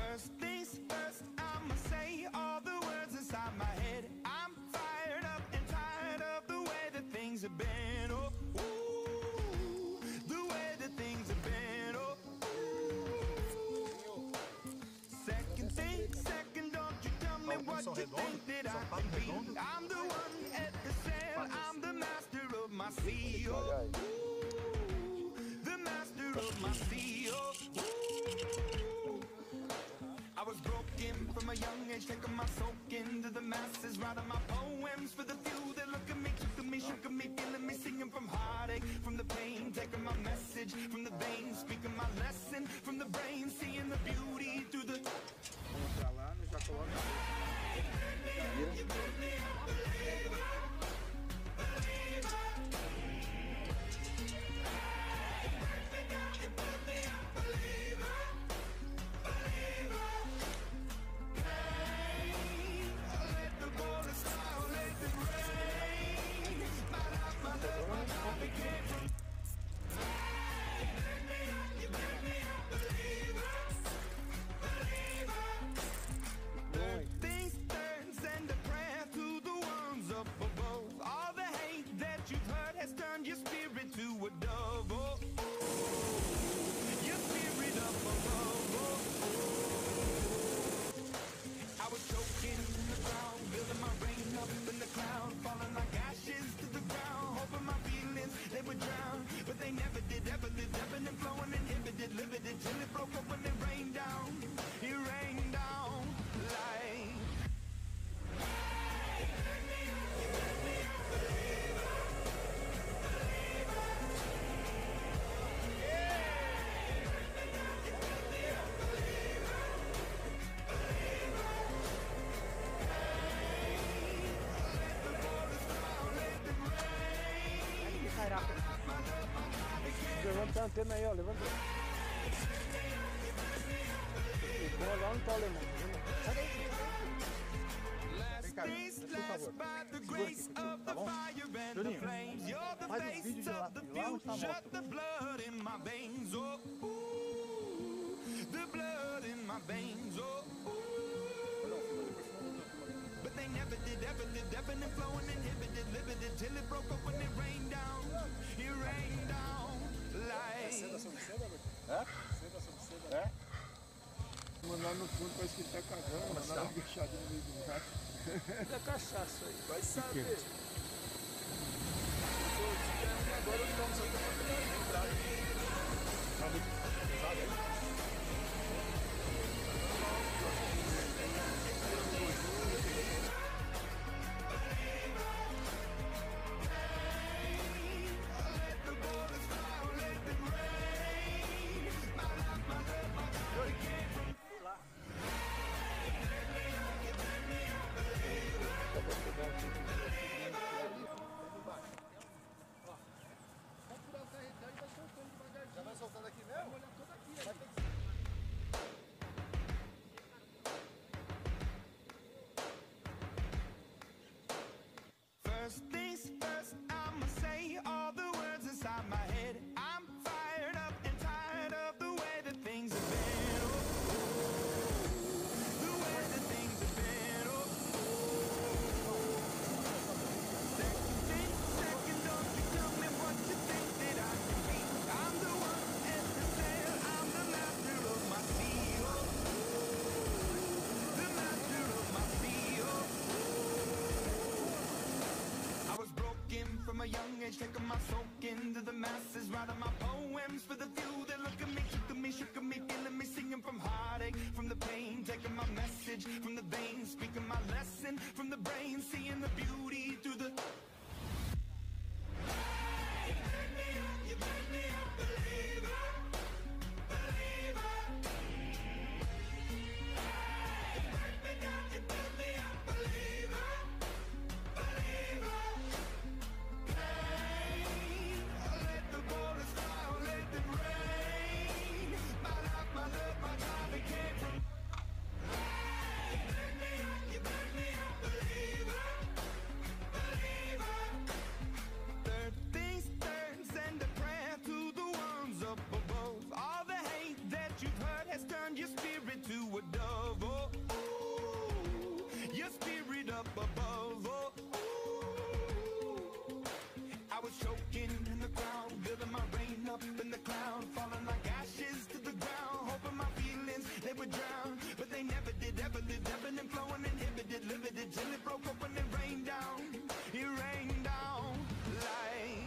First things first, I'ma say all the words inside my head. I'm fired up and tired of the way that things have been. Oh, ooh, the way that things have been. Oh, ooh. Second thing, second, don't you tell me what you think that I can be. I'm the one at the sail, I'm the master of my sea. Oh, ooh, the master of my sea. Oh, ooh. I was broken from a young age, taking my soak into the masses, writing my poems for the few that look at me, shook at me, feeling me, singing from heartache, from the pain, taking my message from the veins, speaking my lesson from the brain, seeing the beauty through the. Vamos pra lá, já coloca. Things turns and a prayer to the ones up above. All the hate that you've heard has turned your spirit to a dove. Oh, oh. Your spirit up above. Oh, oh. I was choking in the ground, building my rain up in the cloud, falling like ashes to the ground, hoping my feelings they would drown, but they never did. Ever lived, ebbing and flowing, inhibited, limited, till it broke up when it rained down. It rained down like. Caraca. Levanta a antena aí, ó. Levanta. Vou lá no tal, irmão. Sai daí. Vem cá, por favor. Segura aqui, tá bom? Juninho, faz os vídeos de lá onde tá a moto. The blood in my veins, oh, ooh, the blood in my veins, oh, ooh. But they never did, ever lived, ebbing and flowing, inhibited, limited, till it broke up when it rained down. It rained down like. Seda sobre seda, Alberto? É? Seda sobre seda. É? Mandar no fundo parece que ele tá cagando, mas nada bichadinho no meio do mato. É cachaça aí. Vai saber. Agora estamos aqui para entrar. Tá muito pesado aí? Já vai soltando aqui mesmo? Vai molhar toda aqui. Vai ter que... First things first, I'ma say all the words inside my head. I'm fired up and tired of the way that things have been. Oh, the way that things have been. Oh, second thing, second, don't you tell me what you think that I can be. I'm the one at the sail, I'm the master of my sea. Oh, the master of my sea. Oh, I was broken from a young age, taking my soak into the masses, writing my poems for the few that look at me, shook at me, feeling me, singing from heartache, from the pain, taking my message from the veins, speaking my lesson from the brain, seeing the beauty through the. You make me a believer, believer. You break me down, you build me a believer, believer. Pain, let the bullets fly, let them rain. My life, my love, my drive, it came from. You make me a believer. up above. Oh, ooh. I was choking in the crowd, building my rain up in the cloud, falling like ashes to the ground, hoping my feelings they would drown, but they never did. Ever lived, ebbing and flowing, inhibited, limited, till it broke up when it rained down. It rained down like.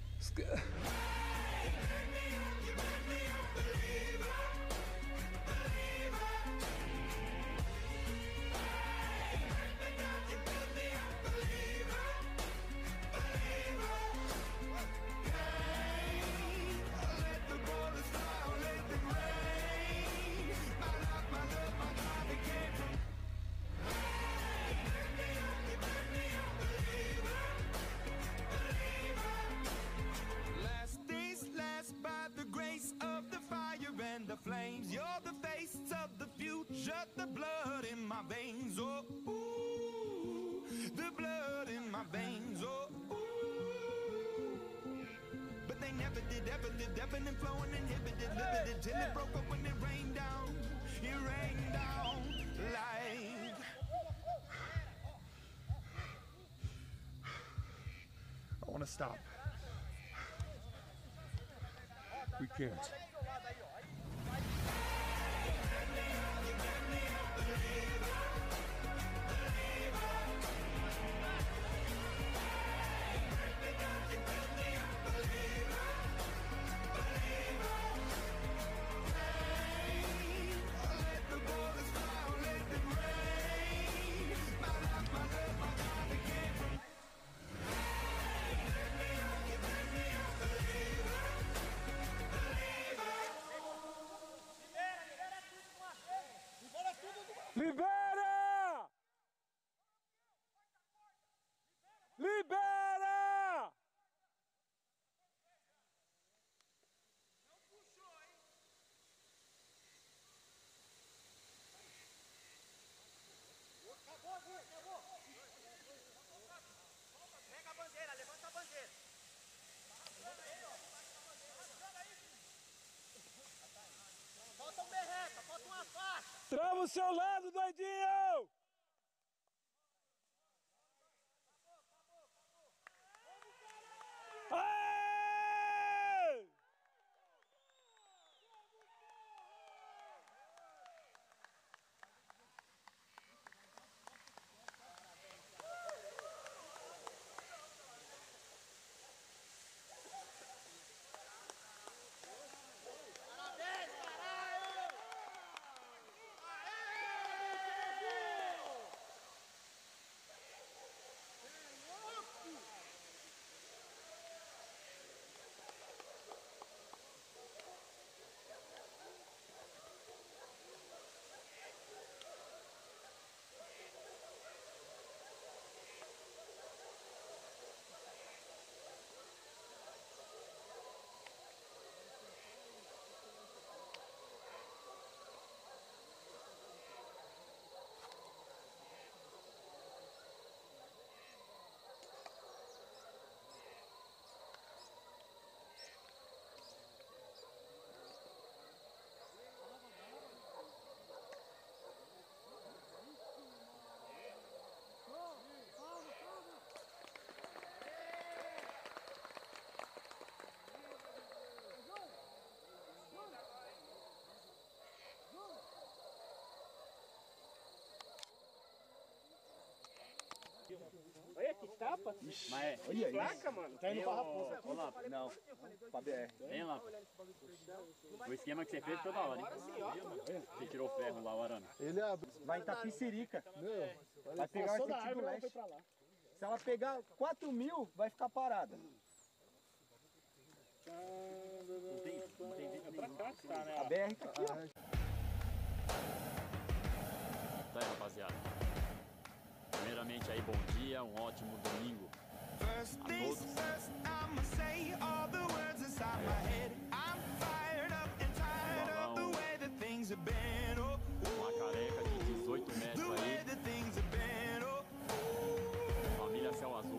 The flames, you're the face of the future, the blood in my veins, oh, ooh, the blood in my veins, oh, ooh. But they never did, ever lived, ebbing and flowing, inhibited, limited, till it broke up when it rained down like. I want to stop. We can't. Libera! Libera! Acabou. Pega a bandeira, levanta a bandeira. Falta um berreta, falta uma faixa. Trava o seu lado, doidinho! Aê! Olha que tapa. Mas Que placa, mano. Tá indo pra Raposa. Ô, Lampo, não, pra BR. Hein, Lampo? O esquema que você fez toda hora, hein? Você tirou o ferro lá, o arame. Ele abre. Vai em Tapicirica. Meu, Vai pegar o sentido leste. Se ela pegar 4.000, vai ficar parada. Não tem vídeo Pra cá que tá, né? A BR tá aqui, ó. Tá aí, rapaziada. Primeiramente aí, bom dia, um ótimo domingo First a things todos. first, I'ma say all the words inside my head. I'm fired up and tired of the way that things have been. Oh, Uma careca de 18 the metros way aí, that things have been. Oh, família Céu Azul.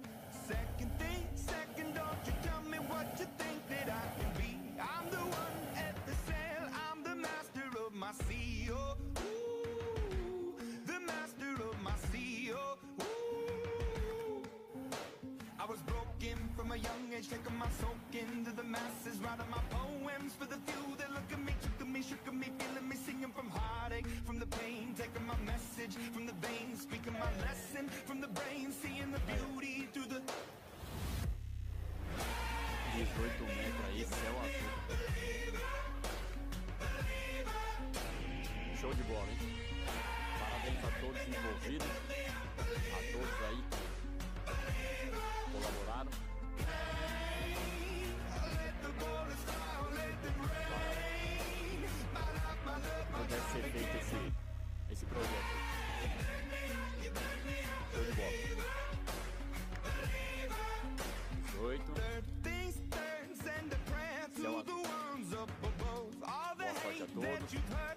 second, don't you tell me what you think that I can be. I'm the one at the sail, I'm the master of my sea. Oh, ooh, the master of my sea. Oh, a young age, taking my soak into the masses, writing my poems for the few that look at me, took at me, shook at me, feeling me, singing from heartache, from the pain, taking my message from the veins, speaking my lesson from the brain, seeing the beauty through the 18 metros aí, céu azul. Show de bola, hein? Parabéns a todos envolvidos, a todos aí que colaboraram. Deve ser feito esse projeto. Show de bola. 18. Céu azul. Boa sorte a todos.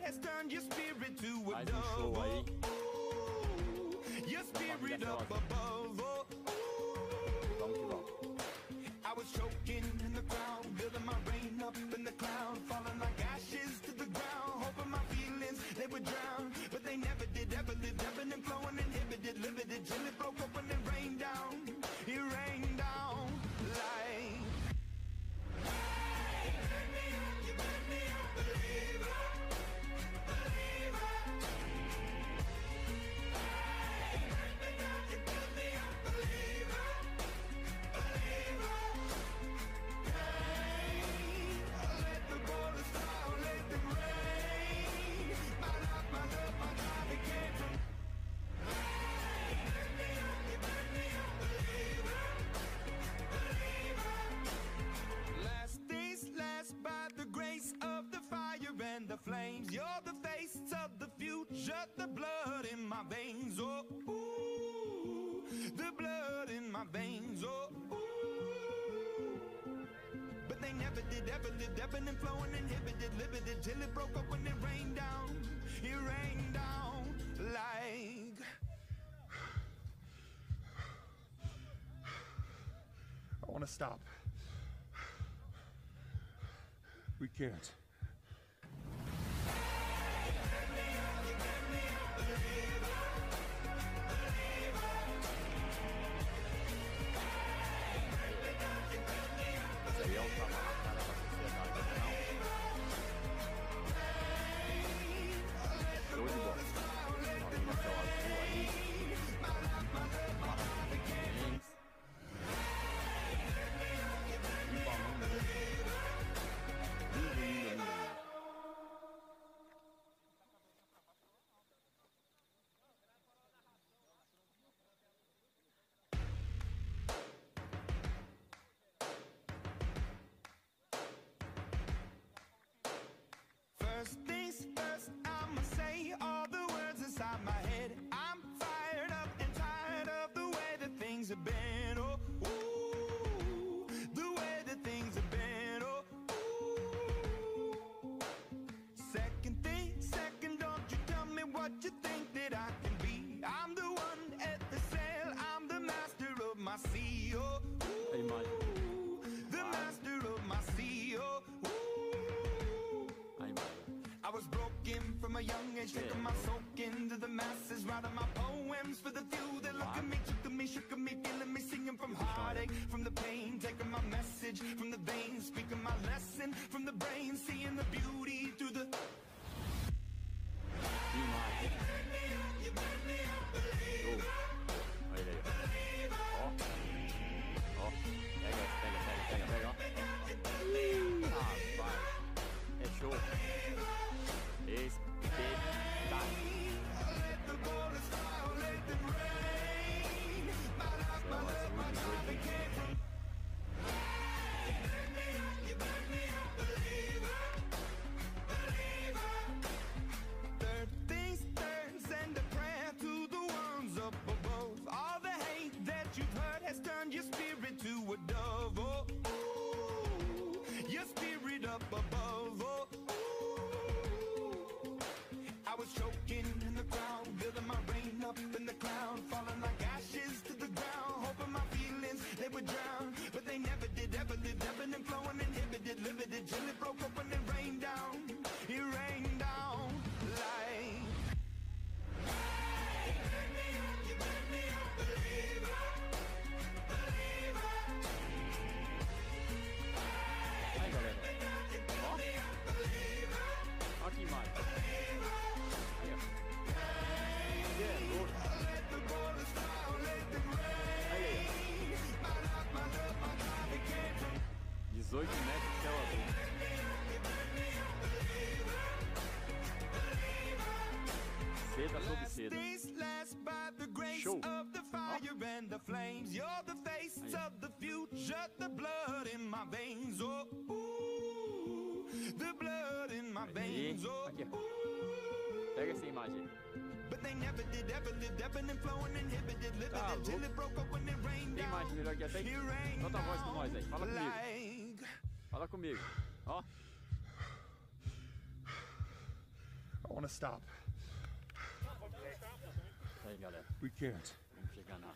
Mais um show aí. Da família Céu Azul. Vamos que vamos. I was choking in the crowd, building my rain up in the cloud, falling like ashes to the ground, hoping my feelings, they would drown, but they never did, ever lived, ebbing and flowing, inhibited, limited, till it broke open and rained down, it rained down like... You made me a believer, believer. You made me a believer, believer. Let the borders fall, let them rain. My love, my God, it came from... You made me a believer, believer. Last days last by the grace of the fire and the flames. You're the face of the future, the blood in my veins. Oh, ooh, the blood in my veins. Oh, ooh. But they never did, ever lived, ebbing and flowing, inhibited, limited, till it broke up when it rained down. It rained down like... I want to stop. We can't. Isso aí é um trabalho na cara da sociedade, não? Show de bola. Família Céu Azul aí. Parabéns. E falando, né? Lindo, lindo, lindo. First things first, I'ma say all the words inside my head. I'm fired up and tired of the way that things have been. Oh, ooh, the way that things have been. Oh, ooh. Second thing, second, don't you tell me what you think that I can be. I'm the one at the sail, I'm the master of my sea. Oh, A imagem. the master of my sea. Oh, ooh. A imagem. I was broken from a young age, taking my soak into the masses, writing my poems for the few that look at me, took at me, shook at me, feeling me, singing from heartache, from the pain, taking my message from the veins, speaking my lesson from the brain, seeing the beauty through the... Imagem. Show. Olha ele aí, ó. Ó. Pega, ó. Rapaz. É show. Espetáculo. Céu Azul 18. show. of the fire and the flames. You're the face of the future, the blood in my veins. Oh, ooh, the blood in my Aí, veins. Oh, aqui, ó. Pega essa imagem aí. but they never did, ever lived, ebbing and flowing, inhibited, limited, till it broke up when it rained Tem down. imagem melhor aqui até aí? It rained Solta a voz com nós aí, fala comigo. like Fala comigo. Ó, I want to stop. aí galera, We can't. vamos chegar na...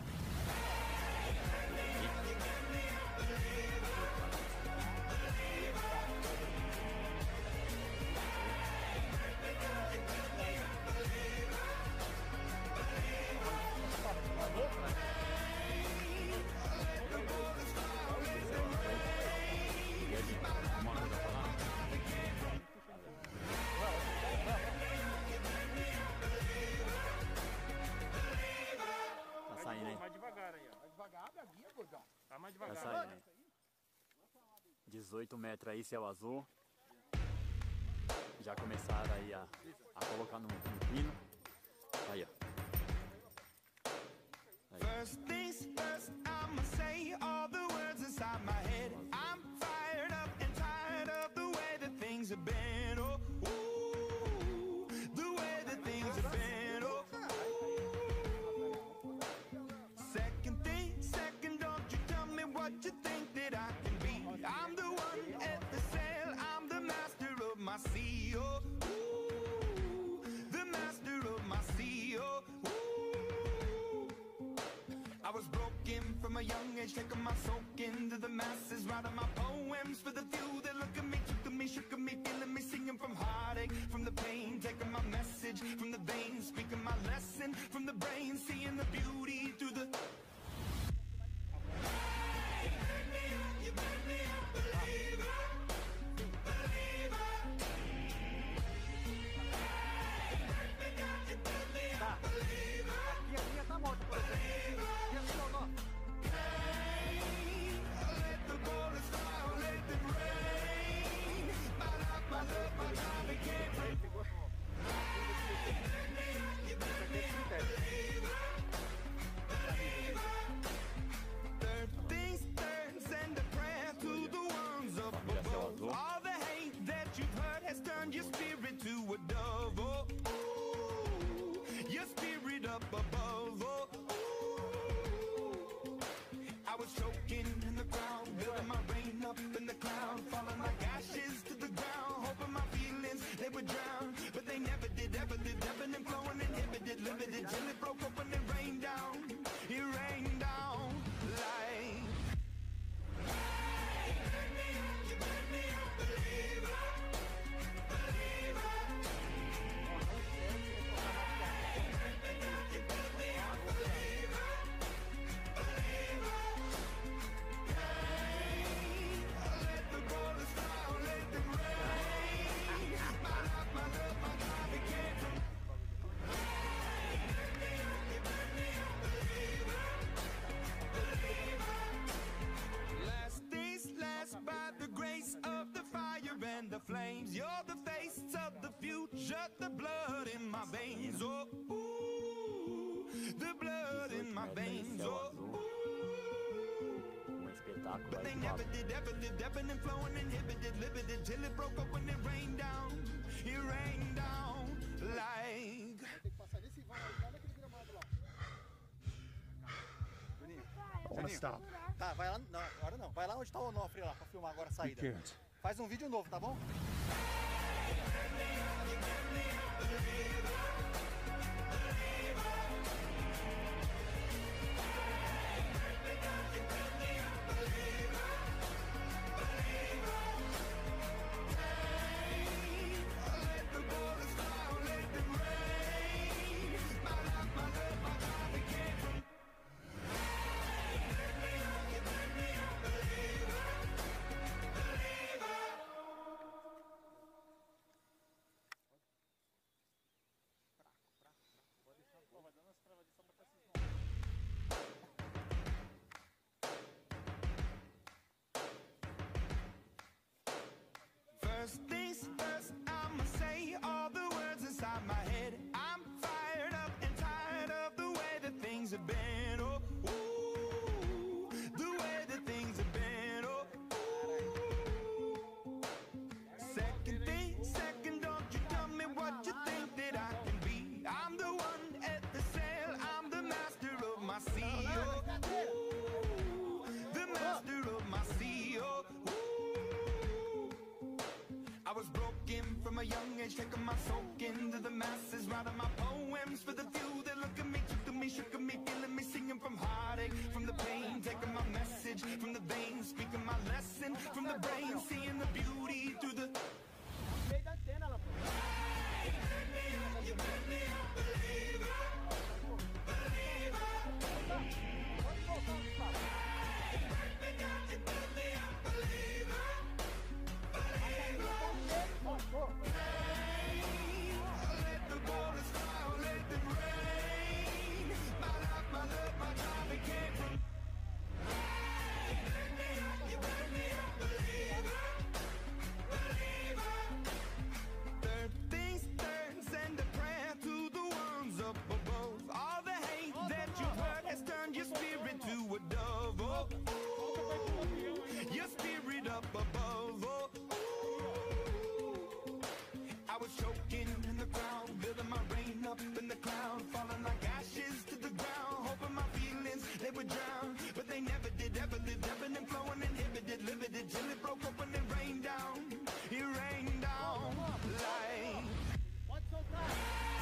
Tá saindo aí. Mais devagar aí, ó. Vai devagar, abre a guia, gordão. Tá mais Tá devagar. saindo aí. 18 metros aí, céu azul. Já começaram aí a colocar no pino. Aí, ó. First things first, I'ma say all the words inside my head. I'm fired up and tired of the way that things have been. Oh, ooh, the way that things have been. Oh, ooh. Second, don't you tell me what you think that I can be. I'm the one at the sail, I'm the master of my sea. Oh, ooh, the master of my sea. Oh, ooh. I was broken from a young age, taking my soak into the masses, writing my poems for the few that look at me, took at me, shook at me, feeling me, singing from heartache, from the pain, taking my message from the veins, speaking my lesson from the brain, seeing the beauty through the... You made me a believer, believer. Aqui a linha tá morta, por exemplo. Aqui a linha não. Let the bullets fly, let them rain. My life, my love, my time became free. Third things third, send a prayer to the ones up above. All the hate that you've heard has turned your spirit to a dove. Oh, ooh, your spirit up above. Oh, ooh. I was choking in the crowd, building my rain up in the cloud, falling like ashes to the ground, hoping my feelings they would drown, but they never did, ever lived, ebbing and flowing, inhibited, limited, till it broke up when it rained down. It rained down like. You made me a believer, believer. Let the bullets fly, let them rain. My life, my love, my time became from. Last days last by the grace of the fire and the flames. You're the face of the future, the blood in my veins. Oh, ooh, the blood in my 18 metros aí, veins. céu Oh, azul. Um espetáculo but aí they do never lado. did, ever lived, ebbing and flowing, inhibited, limited, till it broke up when it rained down. It rained down like. Tem que passar nesse vão aí, olha aquele gramado lá. Juninho. I want to stop. Tá, vai lá. Não, agora não. Vai lá onde tá o Onofre lá pra filmar agora a We saída. can't. Faz um vídeo novo, tá bom? Let the bullets fly, let them rain. My life, my love, my time became from. First things first, I'ma say all the words inside my head. I'm fired up and tired of the way that things have been. Oh, ooh, the way that things have been. Oh, ooh. Second, don't you tell me what you think that I can be. I'm the one at the sail, I'm the master of my sea. Oh, ooh, the master of my sea. Oh, ooh. I was broken from a young age, taking my soak into the masses, writing my poems for the few that look at me, took to me, shook at me, feeling me, singing from heartache, from the pain, taking my message from the veins, speaking my lesson from the brain, seeing the beauty through the. Meio da antena, ela pô. Pode voltar, Gustavo. Choking in the ground, building my rain up in the cloud, falling like ashes to the ground, hoping my feelings they would drown, but they never did, ever lived, ebbing and flowing, inhibited, limited, till it broke open and rained down. It rained down like. Pode soltar.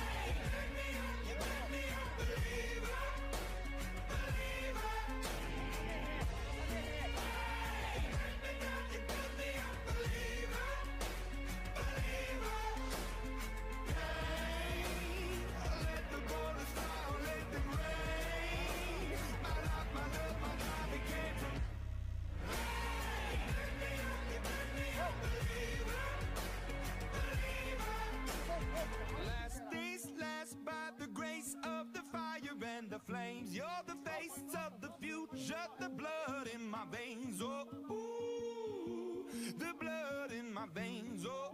Flames, you're the face of the future, the blood in my veins, oh, ooh, the blood in my veins, oh,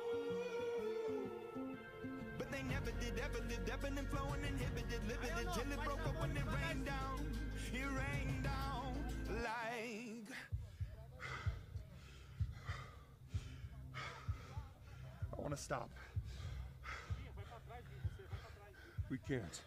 ooh. But they never did, ever lived, ebbing and flowing, inhibited, limited, till it broke up when it rained down like. I want to stop. We can't.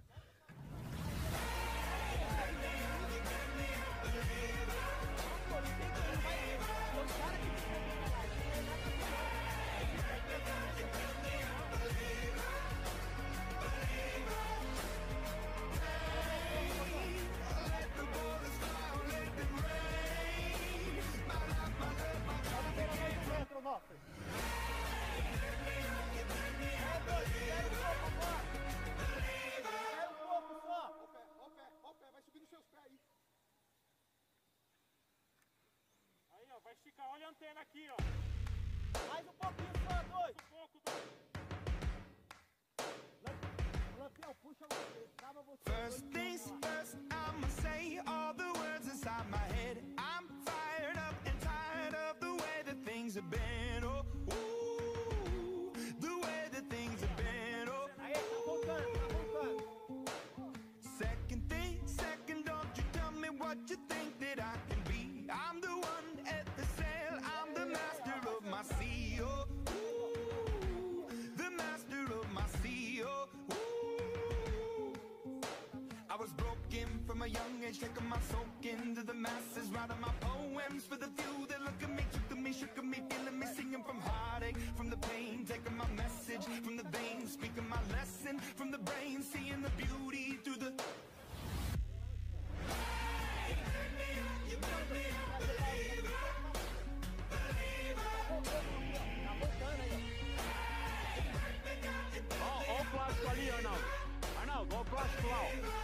Vai esticar, olha a antena aqui, ó. Mais um pouquinho só, dois. Um pouco. Lampião, puxa você, trava você. First things first, I'ma say all the words inside my head. I'm fired up and tired of the way that things have been. Oh, ooh, the way that things have been. Oh, Aí, tá voltando, tá voltando. Second, don't you tell me what you think that I can be. I'm the one at the sail, I'm the master of my sea. Oh, ooh, the master of my sea. Oh, ooh. I was broken from a young age, taking my soak into the masses, writing my poems for the few that look at me, took to me, shook at me, feeling me, singing from heartache, from the pain, taking my message from the veins, speaking my lesson from the brain, seeing the beauty through the. Ó o plástico ali, Arnaldo. Arnaldo, ó o plástico lá, ó.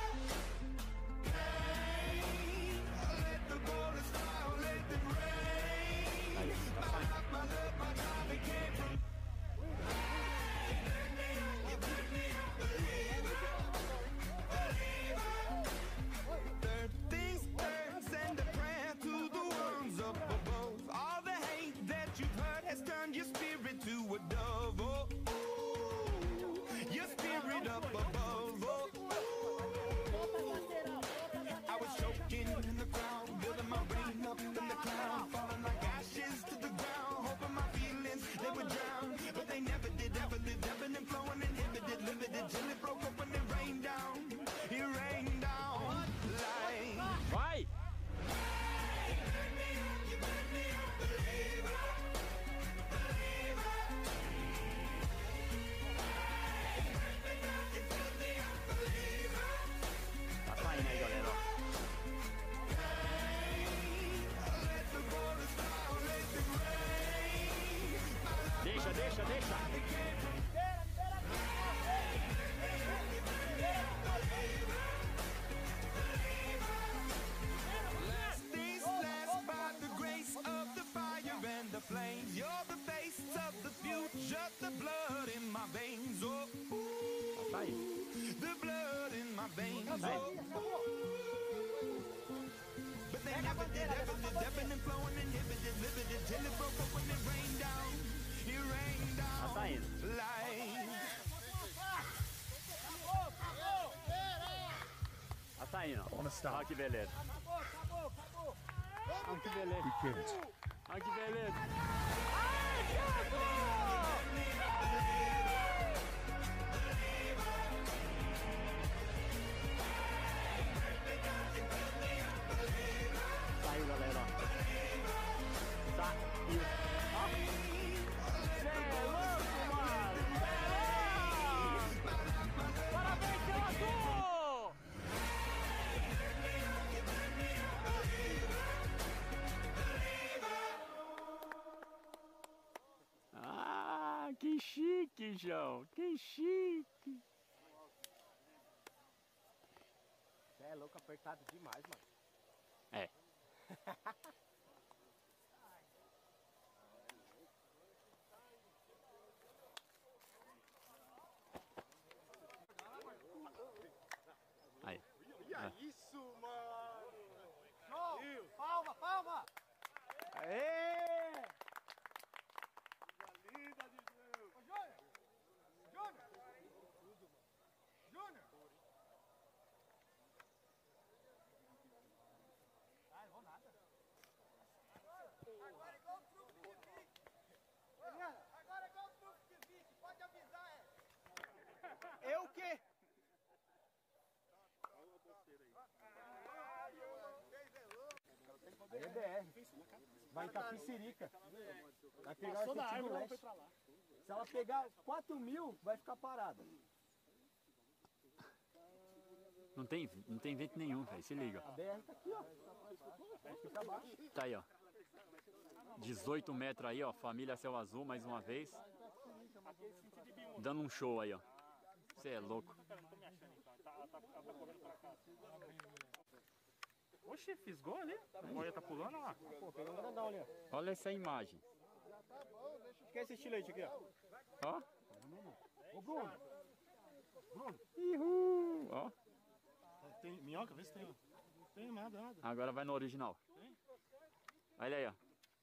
clown, falling like ashes to the ground. Hoping my feelings, they would drown, but they never did, ever did. Ebbing and flowing, inhibited, limited, till it broke up when it rained down. It rained down like. Vai! Tá saindo aí, galera. Deixa, deixa, deixa. These last by the grace of the fire and the flames. You're the face of the future, the blood in my veins. Oh, Tá aí. the blood in my veins. Tá aí. But they never did, ever did, ebbing and flowing, inhibited, limited, till it broke up when it rained down. It rained Tá down saindo. like. Tá saindo. I wanna stop. Olha que beleza. Olha que beleza. We can't. Olha que beleza. Saiu, galera. Saiu. Ó. Cê é louco, mano. Cê é louco. Parabéns, seu azul. Ah, que chique, João. Que chique. Você é louco, apertado demais, mano. É. Aí. Isso, mano! Show! Palma, palma! Aê! Linda de Deus! Ô, Júnior! Júnior! Júnior! Ah, não vou nada. Agora é igual o truque de Vic. Agora é igual o truque de Vic. Pode avisar, é. Eu o quê? Aí é BR. Vai em Tapicirica. Vai pegar o efetivo leste. Se ela pegar 4.000, vai ficar parada. Não tem vento nenhum, velho. Se liga. A BR tá aqui, ó. Fica abaixo. Tá aí, ó. 18 metros aí, ó. Família Céu Azul, mais uma vez. Dando um show aí, ó. Você é louco. Oxi, fisgou ali? A boia tá pulando lá. Pô, pegou um grandão ali, ó. Olha essa imagem. Quer esse estilete aqui, ó? Ó. Ô, Bruno. Uhul. Ó. Tem minhoca? Vê se tem. Não tem nada, nada. Agora vai no original. Olha aí, ó.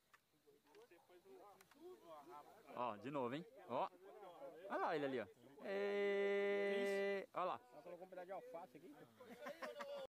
Ó, de novo, hein? Ó. Olha lá ele ali, ó. Olha lá. Ela colocou um pedaço de alface aqui.